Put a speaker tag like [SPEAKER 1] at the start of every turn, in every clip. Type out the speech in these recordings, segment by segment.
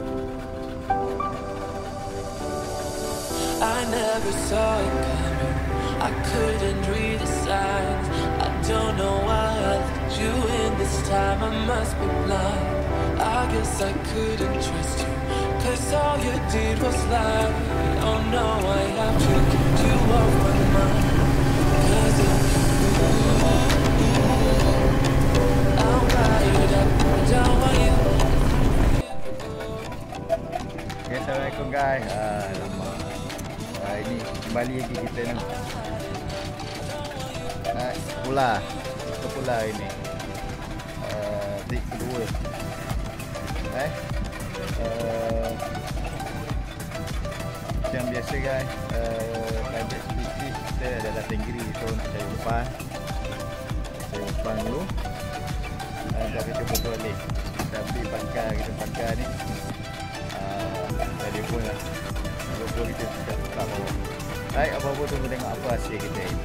[SPEAKER 1] I never saw it coming. I couldn't read the signs. I don't know why I let you in this time. I must be blind. I guess I couldn't trust you, 'cause all you did was lie. Oh no, I have to get you off my mind. 'Cause of you, I'm wired up. I don't want you.
[SPEAKER 2] Okay, Assalamualaikum guys. Lama. Ini kembali lagi kita ni. Pula ini. Trik kedua. Macam biasa guys, target spesifik kita adalah Tenggiri. So nak cari umpan. Cari umpan dulu. Dah kita betul balik. Kita beli pakar ni. Telefon lah. Telefon kita sudah tetap bawah. Baik, apa-apa tunggu tengok apa hasil kita ini.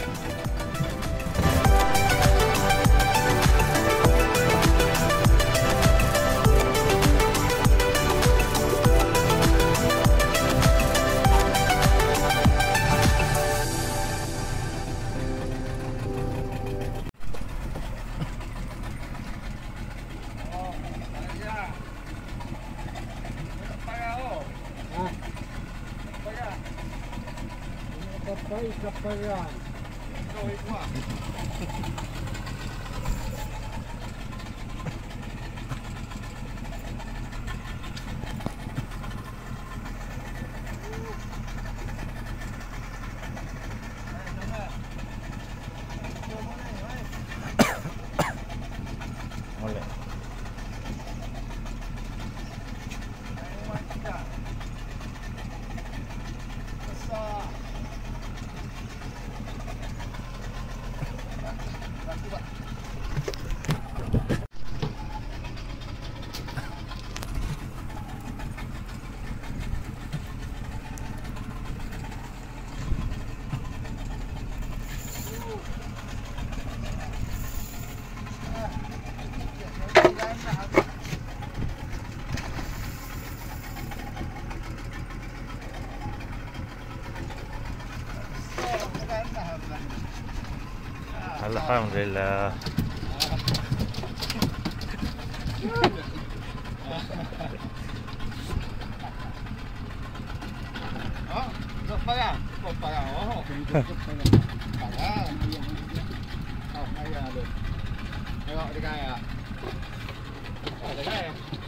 [SPEAKER 3] Perairan.
[SPEAKER 2] Alhamdulillah.
[SPEAKER 3] Parang. Oh, parang. Ayah tu. Tengok dia kaya. Ada kaya.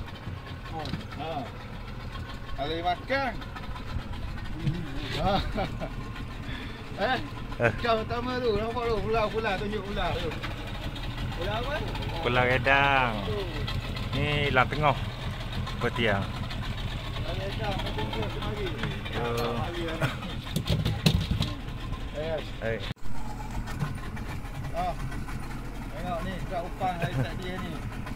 [SPEAKER 3] Kali makan. Kau pertama tu, nampak tu, pula tunjuk pula tu. Pula apa?
[SPEAKER 2] Pulau Redang. Ni lah tengah petiang.
[SPEAKER 3] Redang, tunjuk semari.
[SPEAKER 2] Hey.
[SPEAKER 3] Tengok ni, kat umpan hari tadi ni.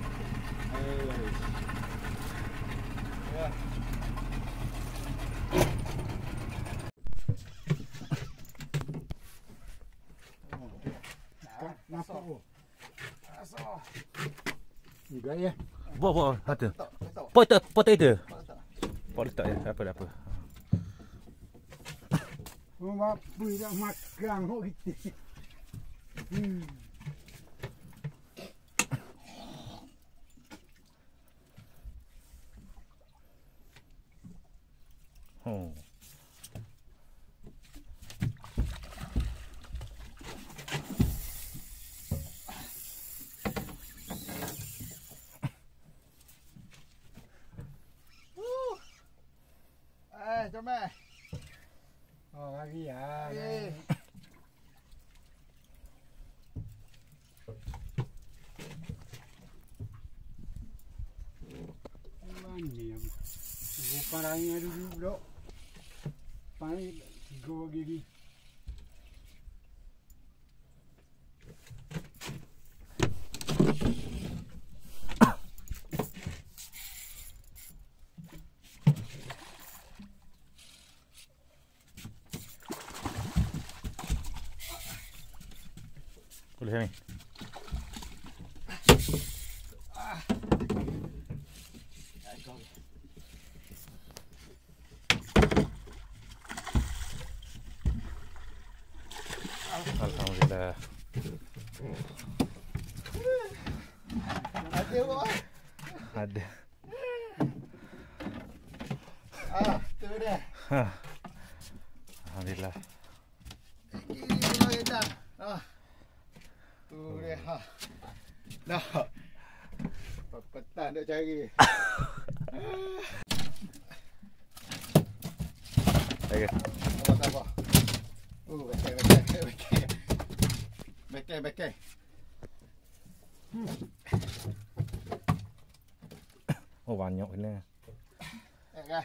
[SPEAKER 4] Nampak tu. Juga ya.
[SPEAKER 2] Bawa ada. Potato. Potato ya, apa.
[SPEAKER 4] Apa dah makan kok kita.
[SPEAKER 3] Comel.
[SPEAKER 4] Oh, lagi ya. Mandi. Bukan angin ada dulu. Panik go gigi.
[SPEAKER 2] Boleh ni. Ada kok.
[SPEAKER 5] Ada.
[SPEAKER 2] Tu dah.
[SPEAKER 5] Alhamdulillah.
[SPEAKER 2] Tenggiri Pulau Redang. Tu dia. Dah. Petang nak cari.
[SPEAKER 5] Okey.
[SPEAKER 2] Sabar. Bekai.
[SPEAKER 5] Oh, banyak ni.
[SPEAKER 2] Bekai.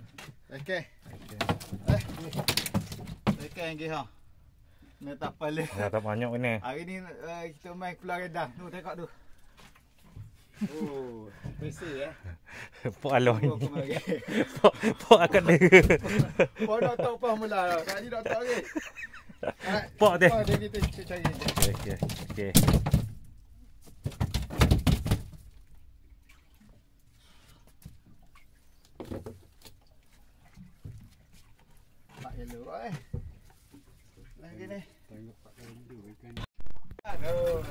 [SPEAKER 2] Bekai yang gih. Ni tak paling.
[SPEAKER 5] Dah tak banyak ni.
[SPEAKER 2] Hari ni kita main Pulau Redang. Tu tengok tu. Oh, bersih
[SPEAKER 5] Pok aloh ni.
[SPEAKER 2] kemari.
[SPEAKER 5] Pok akan dia.
[SPEAKER 2] Pok dah tahu apa mula. Tadi dah tahu lagi.
[SPEAKER 5] Pok dia.
[SPEAKER 2] Dia kita cari je.
[SPEAKER 5] Okey.
[SPEAKER 2] Pak yellow lagi ni.
[SPEAKER 4] Tengok Pak Rendu ikan.
[SPEAKER 2] Aduh.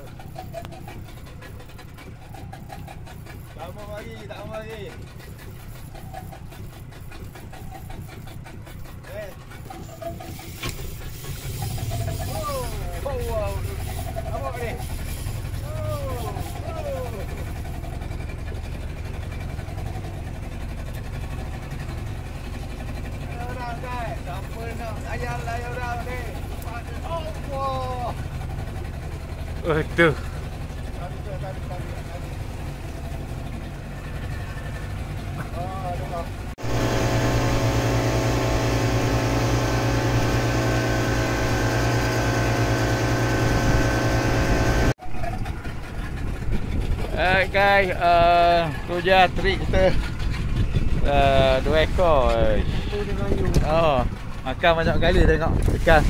[SPEAKER 2] Tak mau lagi. Wow. Apa ni? Orang guys, siapa nak ayam orang ni? Allah.
[SPEAKER 5] Tu.
[SPEAKER 2] Tadi. Aduh.
[SPEAKER 5] Alright guys, tu je trik kita. 2 ekor. Makan banyak kali tengok ikan.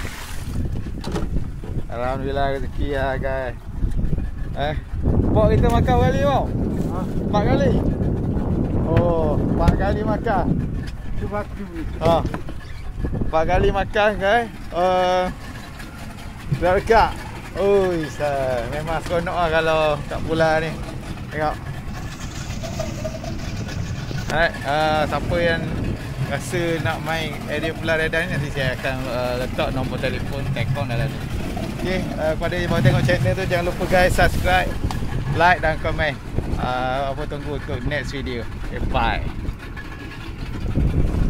[SPEAKER 5] Alhamdulillah rezeki lah guys. Pok kita makan kali pok? 4 kali? Oh, 4 kali makan.
[SPEAKER 4] Tu batu ni.
[SPEAKER 5] 4 kali makan guys. Dah dekat. Oi, memang seronok lah kalau kat pulau ni. Tengok. Alright, siapa yang rasa nak main area Pulau Redang ni, nanti saya akan letak nombor telefon Tekong dalam ni. Okay, kepada yang baru tengok channel tu, jangan lupa guys subscribe, like dan komen. Apa tunggu untuk next video. Okay, bye.